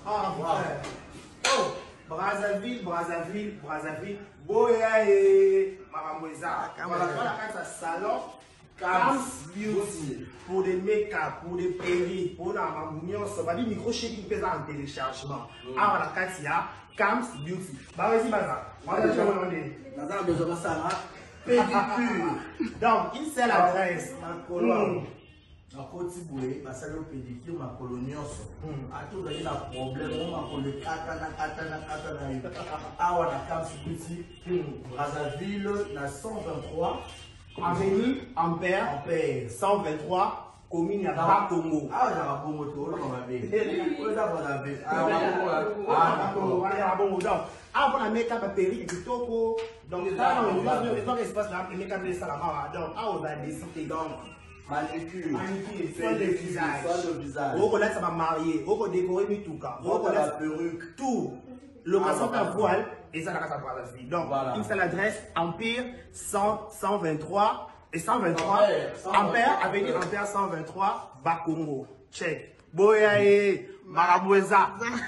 Ah, frère. Oh, Brazzaville. Boya et Mamamoueza. Voilà, dans le salon. Cam's Beauty. Pour des make-up, pour des perruques, pour la mamouillon, ça va dire micro chez qui pèse en téléchargement. Ah, voilà, quand il y a Cam's Beauty. Bah, vas-y, Baza. Baza a besoin de ça, là. Pédicure. Donc, il sait l'adresse. Na koti boye basali o pédicure makolo nyonso atu zali na problème o makolo kata na yo awa na Cam's Beauty Brazzaville na 123 Avenue Ampère 123 commune ya Bakongo. Ah na bongo to lo mabe o da bona be on a make up perruque kitoko donc ça on espace là make up les salama donc on a décidé donc manicure, soin de visage. On connaît ça va marier, on connaît décorer mituka, on connaît la perruque, tout. Location à voile et ça n'a pas de vie. Donc, il fait l'adresse Empire 123 et 123 Ampère Avenue Ampère 123 Bakongo. Check. Boyae Maraboueza.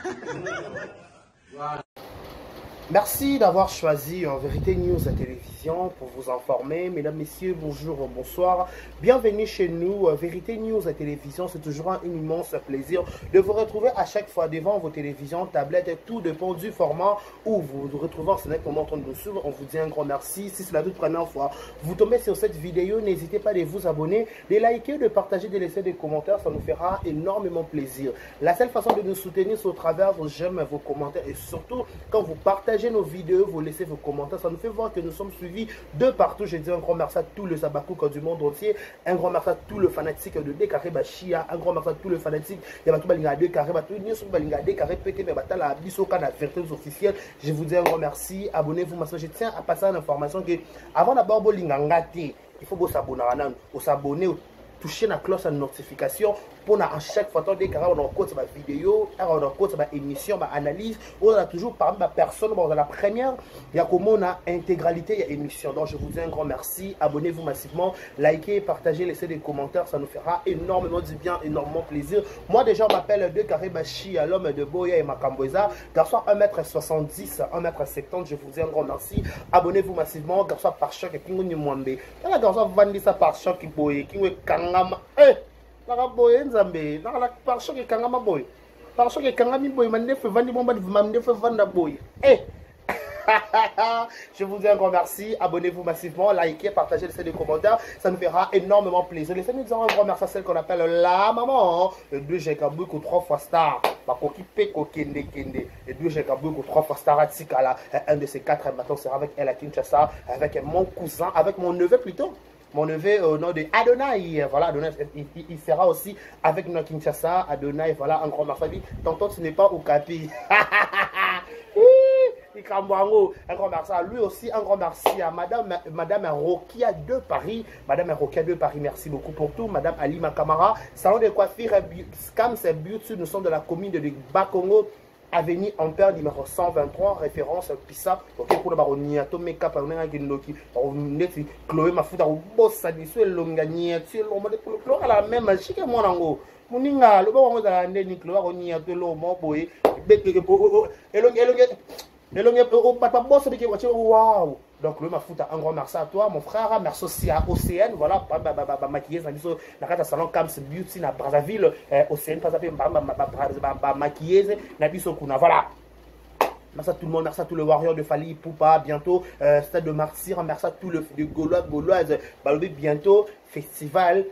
Merci d'avoir choisi En Vérité News à télévision pour vous informer. Mesdames, Messieurs, bonjour, bonsoir. Bienvenue chez nous. Vérité News à télévision, c'est toujours un immense plaisir de vous retrouver à chaque fois devant vos télévisions, tablettes, tout dépend du format où vous vous retrouvez en ce moment en train de nous suivre. On vous dit un grand merci. Si c'est la toute première fois, vous tombez sur cette vidéo, n'hésitez pas à vous abonner, de liker, de partager, de laisser des commentaires. Ça nous fera énormément plaisir. La seule façon de nous soutenir, c'est au travers vos j'aime, vos commentaires et surtout quand vous partagez nos vidéos, vous laissez vos commentaires, ça nous fait voir que nous sommes suivis de partout. Je dis un grand merci à tous les Abakouk du monde entier, un grand merci à tous les fanatiques de Décarré Bachia, un grand merci à tous les fanatiques de Décarré officielle. Je vous dis un grand merci, abonnez-vous. Je tiens à passer à l'information que avant d'abord il faut vous s'abonner, toucher la cloche de notification pour à chaque fois dès qu'on a ma vidéo, on a ma émission, ma analyse, on a toujours parmi ma personne dans la première, il y a comment on a intégralité, il y a émission. Donc je vous dis un grand merci, abonnez-vous massivement, likez, partagez, laissez des commentaires, ça nous fera énormément du bien, énormément plaisir. Moi déjà on m'appelle Décarré Bachia, l'homme de Boya et Makamboueza, garçon 1m70, 1m70, je vous dis un grand merci, abonnez-vous massivement, garçon par choc et Kingo Mwambe. La garçon vendit ça par choc et Boye, Kingo Kangama, la boy nzambe la par choc et kangama boy par choc et kangami boy mande fe vandi bomba mande fe vanda boy je vous dis un grand merci, abonnez-vous massivement, likez, partagez, laissez des commentaires, ça nous fera énormément plaisir. Laissez-nous dire un grand merci à celle qu'on appelle la maman, le 2 Jekaboukou 3 fois star, ma coquille Peko Kende, le 2 Jekaboukou 3 fois star Atikala, un de ces 4 maintenant sera avec elle à Kinshasa, avec mon cousin, avec mon neveu plutôt. Mon neveu au nom de Adonai, voilà, Adonai, il sera aussi avec nous à Kinshasa, Adonai, voilà, un grand merci. Tonton, tu n'es pas au capi. Un grand merci à lui aussi, un grand merci à Madame Rokia de Paris. Madame Rokia de Paris, merci beaucoup pour tout. Madame Alima Kamara, salon de coiffure, Cam's Beauty, nous sommes de la commune de Bakongo. Avenue Ampère numéro 123, référence Pissa. Ok, pour le baronnier, make-up, on a un Gindoki, on est Chloé Mafuta, ou boss, et l'ongagnier, Chloé à la même, chic et mon ango. Moninga, le bon, on a un Chloé, on y a de l'eau, mon boy, waouh. Donc le Mafuta, un grand merci à toi, mon frère. Merci aussi à Océane, voilà, maquilleuse, na salon Cam's Beauty na Brazzaville, Océane, maquilleuse, na biso kuna, voilà. Merci à tout le monde, merci à tous les warriors de Fali Poupa, bientôt Stade de Martyr, merci à tous les Gauloises, bientôt festival,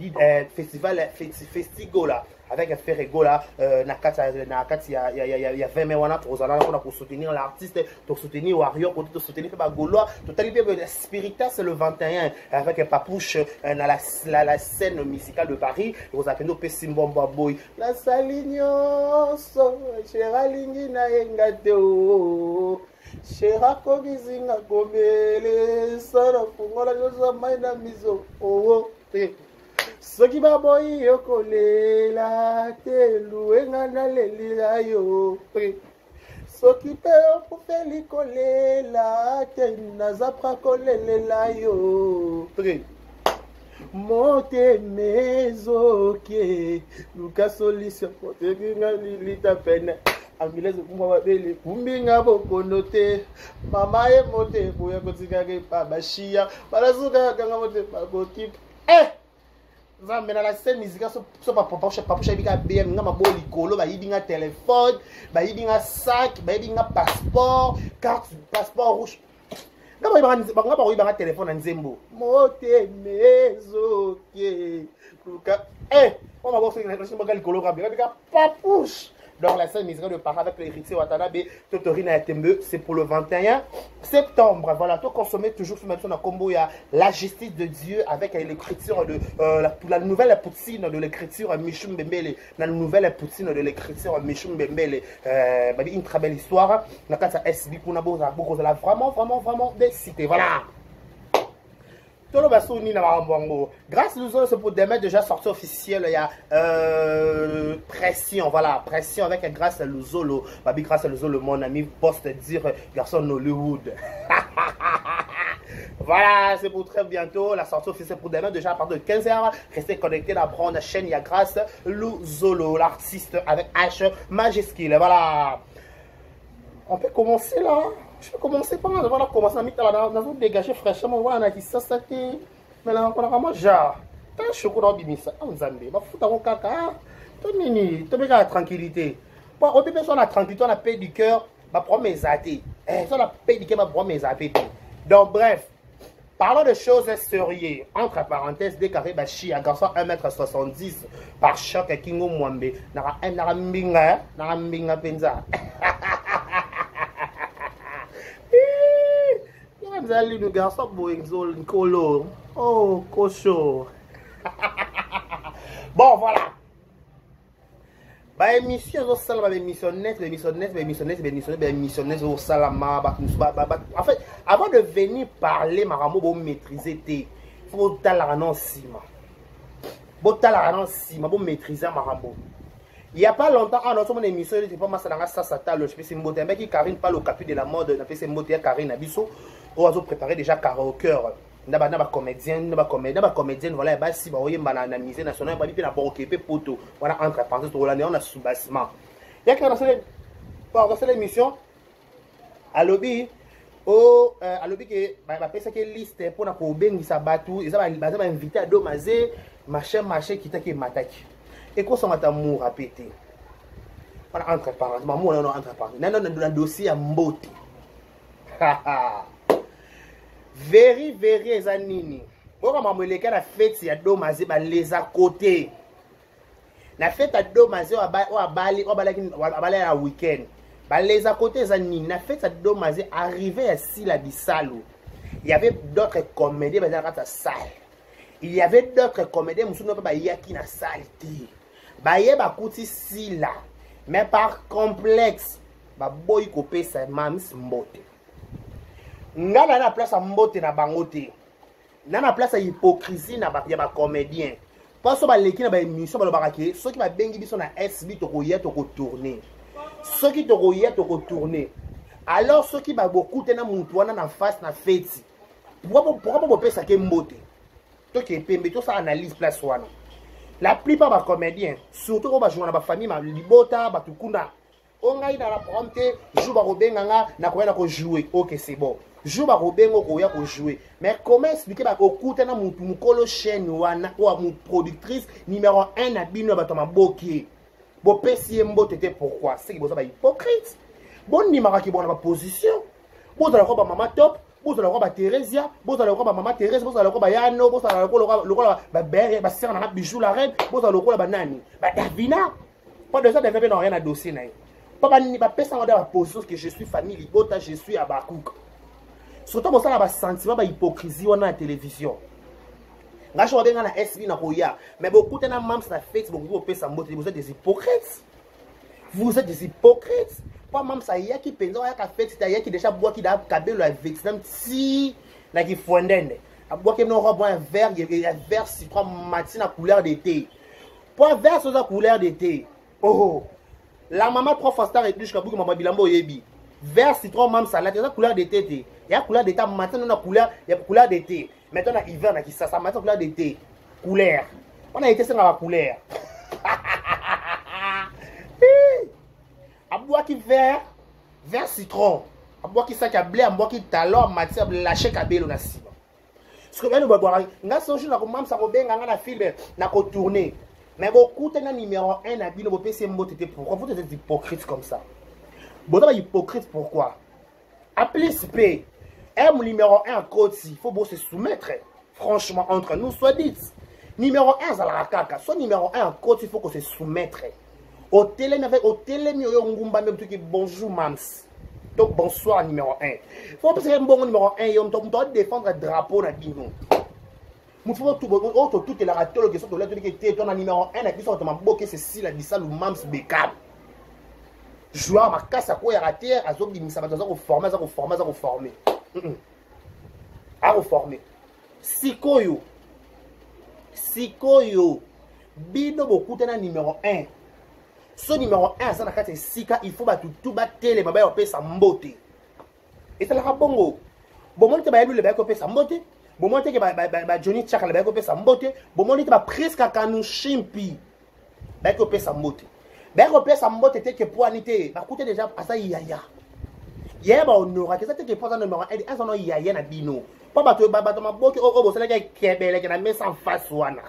Festigola. Avec Ferregola, il y a 20 mai pour soutenir l'artiste, pour soutenir Warrior, pour soutenir Gaulois, totalement Spiritas c'est le 21 avec Papouche dans la scène musicale de Paris. Vous appelez Pessimbomba Boy. La Salignos, Cheralingi na Engateo, Cherako Gizinga Gomele, Sara Fungola Yosa Maina Mizo, oh, soki baboyi yokolela te luenga na lelila yo soki pe okufeli kolela te nazapra kolelela yo mote mezoke luka solution pote kinga lilita pene ambulance kumwa babele kumbinga bokondo te mama ye mote boya kotika ke pa bashia balazuka kanga mote bakoti Zambe na la scène musicale so papa bika BM nga maboli kolo ba yibinga téléphone ba yibinga sac ba yibinga passeport carte passeport rouge nga ba yibanga téléphone nzembo mote mezo ke luka on va voir ce que c'est likolo ka bika papouche. Donc la scène musicale de Para avec l'héritier Watanabe Totorina Tembe, c'est pour le 21 septembre. Voilà, tout consommer toujours sur même combo, il y a la justice de Dieu avec l'écriture de la nouvelle poutine de l'écriture Michoum Bembele, la nouvelle poutine de l'écriture Michoum Bembele. Une très belle histoire. La case à SB Kunabo, vous allez vraiment décider. Voilà. Grâce aux autres, c'est pour demain déjà sorti officiel. Il y a pression, voilà, pression avec grâce à Luzolo. Babi, grâce à Luzolo, mon ami, poste dire garçon Hollywood. Voilà, c'est pour très bientôt. La sortie officielle pour demain, déjà à partir de 15h. Restez connectés à la chaîne. Il y a grâce Luzolo, l'artiste avec H majuscule. Voilà. On peut commencer là. Je peux commencer par là, voilà, commencer à mettre là, dans dégager fraîchement, voilà, qui ça, mais là, on a vraiment genre, t'as un chocolat bimisa, on zambé, bah, foutre un caca, t'as nini, t'as bien la tranquillité. Bon, au début, on a tranquillité, on a paix du cœur, bah, prends mes athées. On a paix du cœur, bah, prends mes athées. Donc, bref, parlons de choses sérieuses. Entre parenthèses, décarré, bah, chi, un garçon 1m70 par choc, Kingo Mwambe, nara mbinga, penza. Le garçon Kolo. Oh, cocho. Bon, voilà. Bah, émission, au salam, émission net, au salam. En fait, avant de venir parler, Maramo, vous maîtriser tes. Faut t'alarmer vous maîtriser Maramo. Il n'y a pas longtemps, en notre émission, je ne sais pas si je suis qui Karine parle au capu de la mode, on a fait ces mots, Karine Abisso, on a préparé déjà Caro au cœur. On a comédienne, voilà, si on a une musée nationale, on a fait la banque, poto, voilà, entre parenthèses, on a sous-bassement. Il y a dans l'émission, à l'objet, que liste pour la problème, ça batou, ils ont invité à Domazé, machin, qui t'a qui m'attaque. Et qu'on s'en va t'amour à péter. Voilà, entre parenthèses. Maman, on a entre parenthèses. Non, on a un dossier à mbote. Very, zanini. Bon, maman, les cas, la fête, il y a domazé, les à côté. La fête à domazé, on va balayer un week-end. Les à côté, zanini. La fête à domazé, arrivé à Sila Bissalo. Il y avait d'autres comédiens, dans la salle. Il y avait d'autres comédiens, qui ne pas qui na salle. Baye bakuti sila, mais par complexe, boy kopé sa mamis mbote. Nga na place à mbote na bangote. Na place à hypocrisie na ba comédien. Pas so ba leki na ba émission ba lobaka ceux qui ba bengi biso na SB to koya to ko tourner. Ceux qui to koya to ko tourner. Alors ceux qui ba beaucoup tena muntu wana na face na fête. Pourquoi pas kopé sa ke mbote? To ke pembe to sa analyse place wana. La plupart des comédiens, surtout quand on joue dans la famille, libota, batukuna, on a dans la prompte, joue barobenganga, na koya ko jouer. OK, c'est bon. Joue barobengo koya ko jouer. Mais comment expliquer ba okuta na mutu mukolo chaîne wana ou mu productrice numéro 1 na bino ba toma boki. Bo pesi mbote te pourquoi? C'est que vous êtes hypocrite. Bon numéro qui bon na position. Vous allez voir maman top. Vous allez voir Thérésia, vous allez voir maman Thérèse, vous allez voir Yano, vous allez voir le bébé, sœur na bijou la reine, vous allez voir banani. Davina. Pas de ça devait dans rien à dossier na. Pas ni ba pesa dans la position que je suis famille Libota, je suis à Bakouk. Surtout ça ba sentiment ba hypocrisie on a la télévision. Nga je regarde na SB na koya, mais beaucoup de mams na Facebook vous pesa mbote, vous êtes des hypocrites. Vous êtes des hypocrites. Pas même ça, il y a qui pense, il y a qui fait, il y a qui déjà boit qui a cabelo avec même si là qui fondent. À boire qui n'aura pas un verre, il y a un verre citron matin à couleur d'été. Pas verre sur la couleur d'été. Oh, la maman prof star et plus que beaucoup maman bilambo yebi. Verre citron même salade, il y a couleur d'été. Il y a couleur d'été matin on a couleur, il y a couleur d'été. Maintenant hiver là qui ça matin couleur d'été. couleur. On a été sans la couleur. À boire qui vert citron. À boire qui sac à blé, à boire qui talon, matière lâcher cabello na si. Ce que bien nous boire, nga songe na ko mam sa ko benga nga na film na ko tourner. Mais beaucoup t'es numéro 1 na bino PC mbote pourquoi vous êtes hypocrite comme ça? Bon d'abord hypocrite pourquoi? Appelez P. M numéro 1 en côte il faut se soumettre. Franchement entre nous soit dit. Numéro 1 ça la kaka, soit numéro 1 en côte il faut qu'on se soumettre. Au télé yo ngumba même truc bonjour mams. Donc bonsoir numéro 1. Faut parce que bon numéro 1 on doit défendre le drapeau na bino. Nous faut tout la ratolo qui sont de l'autre qui était ton numéro 1 et qui sont ma boke c'est si la disa lu mams bekam. Joueur ma casse à quoi raté à zo bimisa ba zo former à reformer. Sikoyo bino beaucoup tena numéro 1. Ce numéro 1 ça na kati sika il faut ba tout ba télé ba yo pesa mbote. Et ça la bongo. Bon mon te ba lu le ba ko pesa mbote. Bon mon te ke ba Johnny Chaka le ba ko pesa mbote. Bon mon te ba presque kanu shimpi. Ba ko pesa mbote. Ben repère sa mbote te que pour anité ba coûter déjà à ça yaya. Hier ba honora que ça te que pour numéro 1 son yaya na bino. Pas ba to ma boke bo sala ke kebele ke na me sans face wana.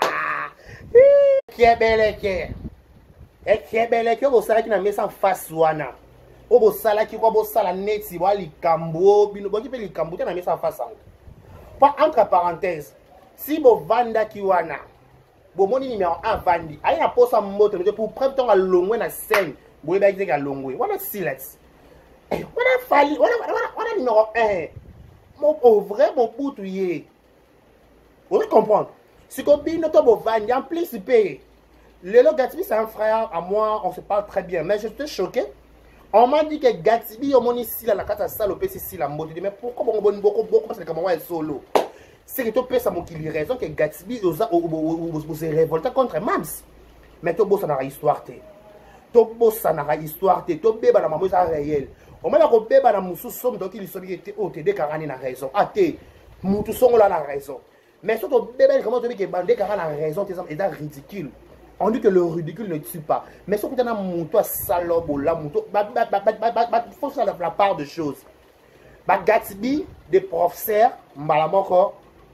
Kebele ke. E kebele ke bo sala ki na me sans face wana. O bo sala ki ko bo sala neti wa likambo bino bo ki pe likambo te na me sans face wana. Pas entre parenthèses. Si bo vanda ki wana bon mon numéro 1 vandi ayi na posa moto pour prendre temps à longwe na scène boye ba exeka longwe wana silence wana fali wana numéro 1 mon vrai mon boutouye vous comprendre ce que bino to bo vandi en plus payé Lelo Gatsby c'est un frère à moi on se parle très bien mais je suis choqué on m'a dit que Gatsby au mon ici la kata salopé c'est la mode mais pourquoi bon beaucoup parce que comment est solo. C'est que tu peux ça mon qu'il raison que Gatsby se révolte contre Mams. Mais tu bosses dans l'histoire te. Tu bosses dans l'histoire te. Tu bébé dans maman ça réel. Au moins que bébé dans musu somme donc il somme était au TD carani na raison. Ah te mutu son là la raison. Mais surtout bébé comment tu dis que bandé carani la raison c'est ridicule. On dit que le ridicule ne tue pas. Mais surtout dans mutu salobo là mutu faut ça la part de choses. Ba Gatsby des professeurs malamoko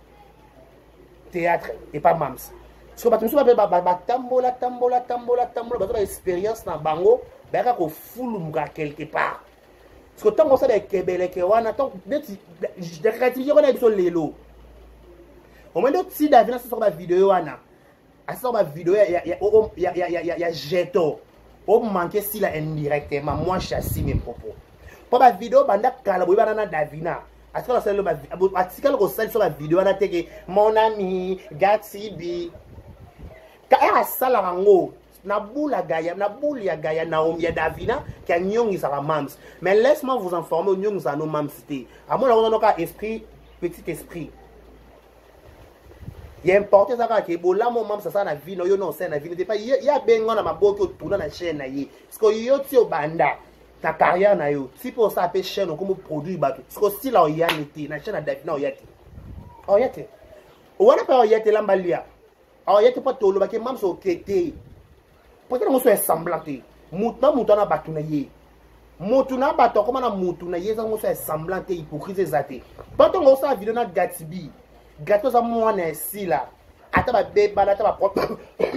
théâtre et pas mams. Parce que tu me tambola expérience dans bango, ben ka ko fulumga quelque part. Parce que tant qu'on ça des kebele ke wana tant de créativité on a besoin lelo. Au moins de si David sur ma vidéo wana. À sur ma vidéo il y a jeto. On manquait si la indirectement moi chassis mes propos. Pour ma vidéo banda kala boy banana Davina. Est-ce que sur la vidéo, on a dit mon ami Gatsby. Quand elle a ça la rango, na boula gaya, Naomi Davina, qui a nyong is à mams. Mais laisse-moi vous informer, nyong sa no mams té. À moi, on a un esprit, petit esprit. Il y a important ça que bon là mon mams ça na vie, non c'est na vie. Il y a bengo na maboki autour na chaîne na ye. Parce que yo tio banda. Ta carrière na yo si pour ça pe chaîne comme produit bateau parce que si là y a été na chaîne Davina y a été on a pas y a été lambalia y a été pas tolo ba ke mam so kete peut-être on soit semblanté mutu na batu na ye mutu na batu comme na mutu na ye ça on soit semblanté hypocrite zate quand on ça vidéo na Gatsby ça moi na si là ata ba beba ata ba propre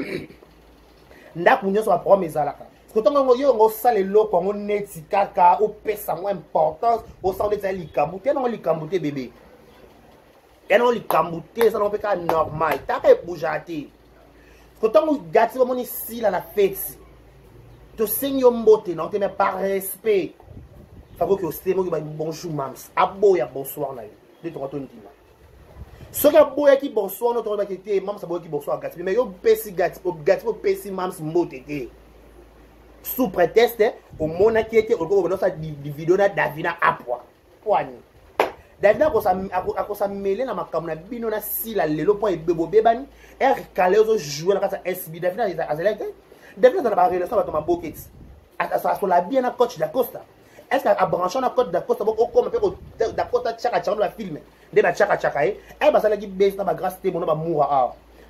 ndaku nyoso ba propre ezalaka. Quand on a les locaux, on est kaka, on pèse moins importance, on sent des likamboute, non likamboute bébé. Et non likamboute, ça non peut pas normal. T'as pas bougé. Quand on gâte mon ici là la fête, tu sais mbote non, tu mets par respect. Faut que tu me bonjour mams, aboya bonsoir là. De ton ton dit. Ce que aboya qui bonsoir notre ba qui mams aboya qui bonsoir gâte, mais yo pèse gâte mams mbote. Sous prétexte au mona qui était au cours de sa vidéo na Davina apwa poani Davina ko sa mêler na makamna bino na sila lelo point bebo bebani er calé aux jouer na kasa SB Davina azelete Davina dans la relation avec ma boquette à la bien na coach da Costa est-ce qu'à brancher na coach da Costa au comme peu da Costa chaka chaka la film de ba chaka chaka ba sala ki base na ba grâce te mona ba moura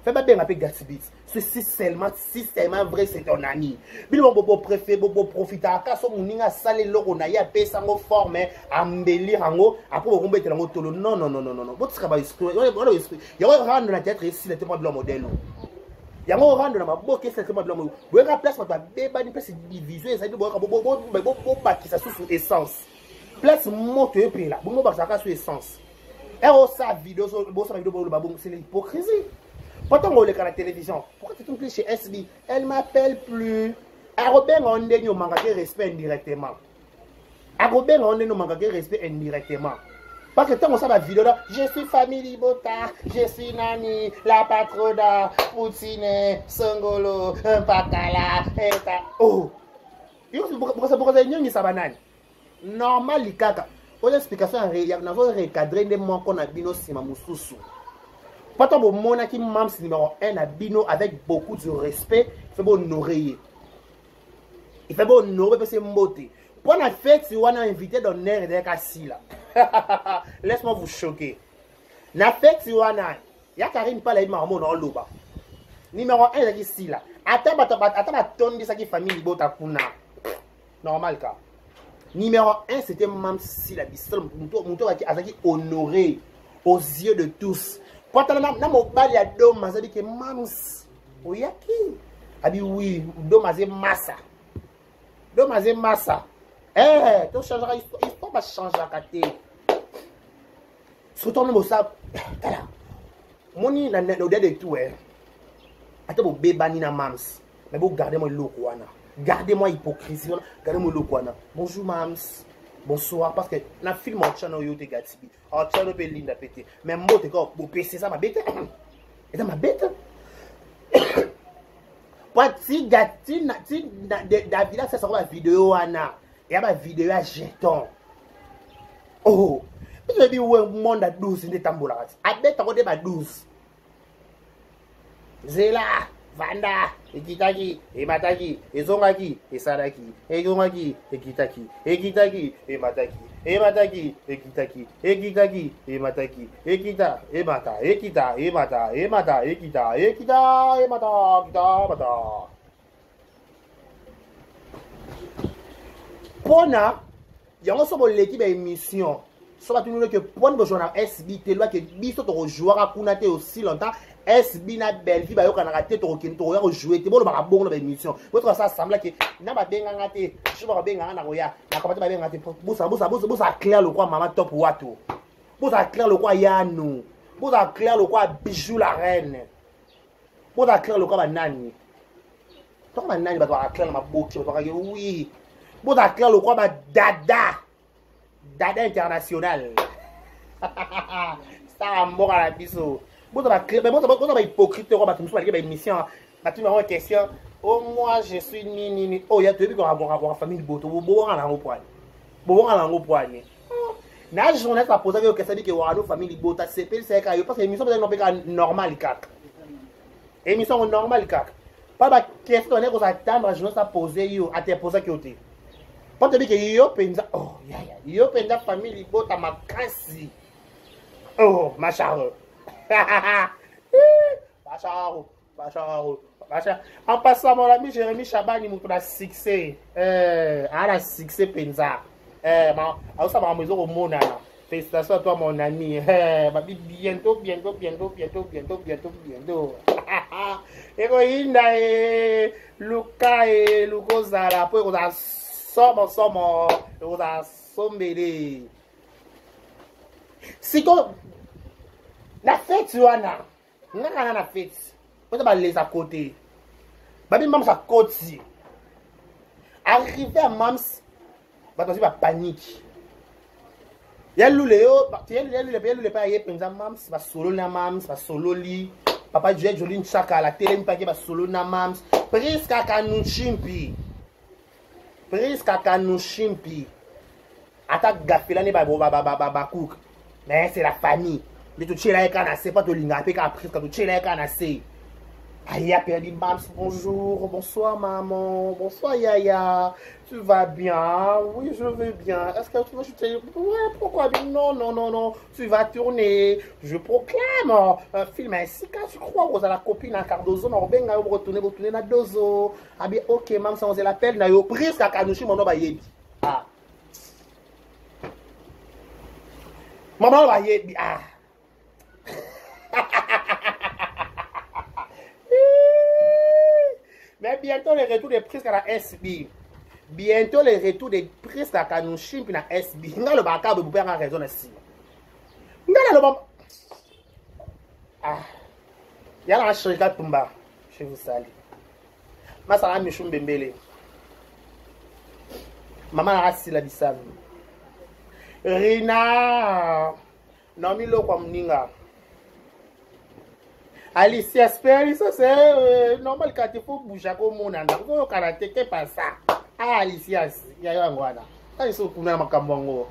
fais pas bien avec Gatsby. Ceci seulement vrai, c'est ton ami. Bilo bobo préféré, bobo profita. Quand son mouninga salé logo na ya pesa ngo forme, embellir ngo, après on mettre ngo tolo. Non. Votre travail esprit. Il y a rendre la tête ici le témoin de l'homme modèle. Il y a rendre na maboke c'est témoin de l'homme. Vous avez place pour beba ni place division, ça dit bobo qui ça sous essence. Place monte et puis là, bobo ba ça sous essence. Et on sa vidéo, c'est l'hypocrisie. Pourtant, on est à la télévision. Pourquoi tu es chez SB? Elle m'appelle plus. À Robin, on est au magasin respect indirectement. À Robin, on est au magasin respect indirectement. Parce que tant qu'on sait la vidéo là, je suis famille Bota, je suis Nani, la patrona, Poutine, Sangolo, Pakala, eta. Oh! Pourquoi ça va nani? Normal, les caca. Pour l'explication, il y a un recadré de mon qu'on a bino sima moussousou. Pourtant, mon monaki mams numéro 1 à bino avec beaucoup de respect, il fait bon honorer. Il fait bon honorer parce que c'est moté. Pour la fête, si on a invité dans l'air de Kassi là. Laisse-moi vous choquer. La fête, si on a, il y a Karim Palaï Marmon dans l'Oba. Numéro 1 est ici là. Attends, ton de sa famille Bota Kuna. Normal cas. Numéro 1, c'était Mams Sila Bistol, Mouto qui a honoré aux yeux de tous. Quand on a mobile, il y a deux mazas qui Mams. Oyaki. A dit oui, deux mazas massa. Deux mazas massa. Eh, tu changeras, il faut pas changer la carte. Surtout le ça. Moni na de tout eh. Attends, vous bébani na Mams. Mais vous gardez moi l'eau quoi na. Gardez-moi hypocrisie, gardez-moi le quoi. Bonjour Mams, bonsoir, parce que na film en channel yo te Gatsby, en channel pe linda pété, mais moi te quoi, pour PC ça ma bête, et ça ma bête. Pour si Gatsby David ça sera la vidéo ana, et ma vidéo à jeton. Oh, je dis ouais monde à 12 ne tambola, à bête à côté ma 12. Zela. Vanda, Ekitaki, Emataki, Ezongaki, Esadaki, Egongaki, Ekitaki, Ekitaki, Emataki, Emataki, Ekitaki, Ekitaki, Emataki, Ekita, Emata, Ekita, Emata, Emata, Ekita, Ekita, Emata, Kita, Mata. Pona, il y a aussi l'équipe d'émission. Soit tu nous que point de journal SB, tu vois que biso to joueur à Kunate aussi longtemps. SB na belle vie ba yo kana raté to kin to yo jouer te bolo ba bon na émission. Votre ça semble que na ba benga ngate, je ba benga na roya. Na ka ba benga ngate busa clair le quoi maman top wato. Busa clair le quoi yanu. Busa clair le quoi bijou la reine. Busa clair le quoi ba nani. To ba nani ba to clair ma boki to ka oui. Busa clair le quoi ba dada. Dada international. Ça a mort à la biso. Bon, ça va hypocrite, on va une émission. Tu m'as une question. Oh, moi, je suis ni. Oh, il y a deux qu'on va avoir famille de boto. Bon, on a un point. Bon, on a un point. La journée, ça pose la question que on a une famille de boto. C'est parce que l'émission est normale. Émission normale. Pas la question qu'on attend, la journée, ça pose à te poser à côté. Quand tu dis que yo penza, oh, yo penza famille bota makasi. Oh, ma charo. En passant, mon ami Jérémy Chabani, mon a succès. À la succès penza. Ça va maison au monde. Félicitations à toi, mon ami. Bientôt. Et Luca et Lucozala, pour qu'on a Somo, on a sommé. Si la fête, tu vois, la fête, on va les à côté. Babi Mams à côté. Arrivé à Mams, va panique. Il y a le pas y a Mams, va solo na Mams, va solo li. Papa Juliette Joline Chaka, la télé pas va solo na Mams. Presque à nous chimpi. Presque à nous chimpi. Attaque gaffe là n'est pas cook. Mais c'est la famille. Mais tu es là et c'est pas tout l'inga. Après quand tu es là et c'est. Aya perdu Bams, bonjour, bonsoir maman, bonsoir Yaya, tu vas bien? Oui, je vais bien. Est-ce que tu vas chuter? Ouais, pourquoi? Non, non, non, non, tu vas tourner. Je proclame un film ainsi quand tu crois vous à la copine à Cardozo, on va retourner dans Dozo. Ah bien, ok, maman, ça on se l'appelle, na yo prise à Kanouchi, mon nom va yebi. Ah. Maman va yebi. Ah. Mais bientôt le retour des prises à la SB. Bientôt le retour des prises à Kanouchi puis na SB. Nga le baka vous perdre raison ici. Nga le bon. Ah. Yala la chirika tumba. Je vous salue. Ma sala michum bembele. Maman a rassi la bisabu. Rina. Non mi lo kwa mninga. Alicia Speri, ça c'est normal quand il faut bouger comme mon anda. Vous voyez karaté qu'est pas ça. Ah Alicia, il y a un guana. Quand ils sont pour nous makambongo.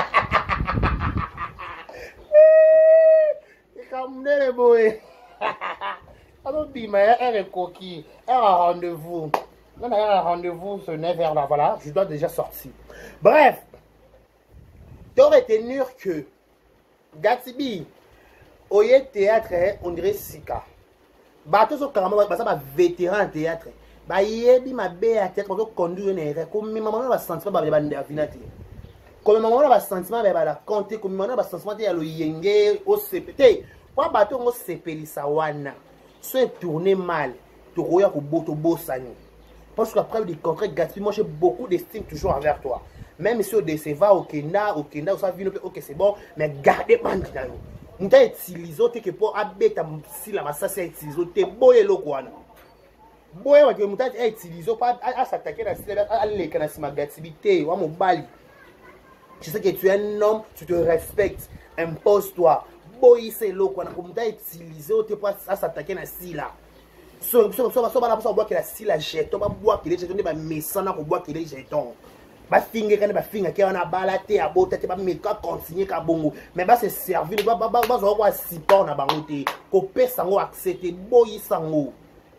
Il comme les boy. Alors dis mais elle est coquille. Elle a un rendez-vous. On a un rendez-vous ce 9h là, voilà. Je dois déjà sortir. Bref, tu aurais tenu que Gatsby. Oye théâtre, on dirait Sika. Bateau so carrément, ça va vétéran théâtre. Bah yebi ma bé à tête, on doit conduire une erreur. Comme maman va sentir bah va vinati. Comme maman va sentir bah la compter, comme maman va sentir bah le yenge au CPT. Pour bateau on CPli sawana. Soit tourner mal, tu roya ko boto bosani. Parce qu'après du concret Gatsby, moi j'ai beaucoup d'estime toujours envers toi. Même si on déceva au Kenda, on s'en vient, ok c'est bon, mais gardez bande là. On t'a utilisé que pour abéter si la masse c'est utilisé boye le quoi boye parce que on t'a utilisé pas à s'attaquer à les canassi magativité ou mon bali. Je sais que tu es un homme, tu te respectes, impose-toi. Boye c'est le quoi on t'a utilisé pour à s'attaquer à si là. So boire que la si la jeton ba boire que les jetons ba mesana ko boire que les jetons. Ba finge quand ba finge qui on a balaté à botte te ba meka continuer ka bongo mais ba se servir ba zo kwa support na bango te ko pesa ngo accepter boyi sango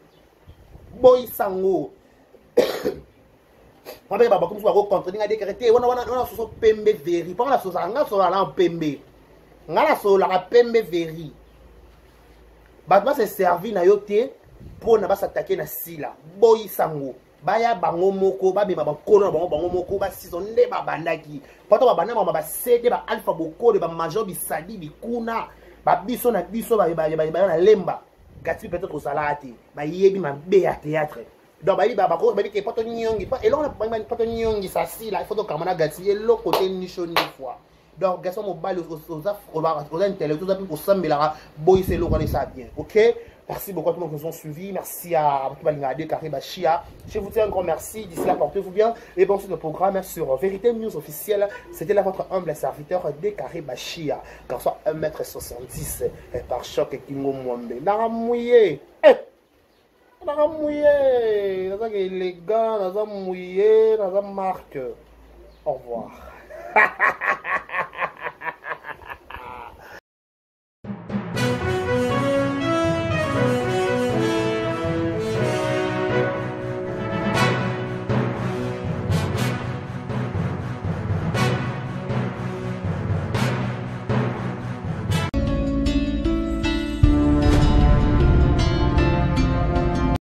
on va ba comme ça ko contrer nga décréter on so pembe veri pas la so nga so la pembe nga la so la pembe veri ba se servir na yo te pour na ba s'attaquer na sila boyi sango baya bango moko ba bima bakolo bango moko ba sizonde ba bandaki poto ba bana ba sede ba alpha bokolo ba major bisadi bikuna ba biso na biso ba na lemba Gatsby peut-être salati ba yebi ma be ya théâtre donc ba ba ko ba ke poto nyongi pa elon ba poto nyongi ça si là il faut donc kamana Gatsby et l'autre côté nicho ni fois donc garçon mo bal aux intellectuels pour sambela boy c'est le connaît ça bien OK. Merci beaucoup à tous ceux qui nous ont suivis. Merci à Balingadé, Kariba Chia. Je vous dis un grand merci. D'ici là, portez-vous bien. Et bon, sur le programme sur Vérité News officielle. C'était là votre humble serviteur de Kariba Chia. Garçon 1m70 par choc et Kingo Mwambe. Nara mouillé. Nara mouillé. Nara élégant. Nara mouillé. Nara marque. Au revoir.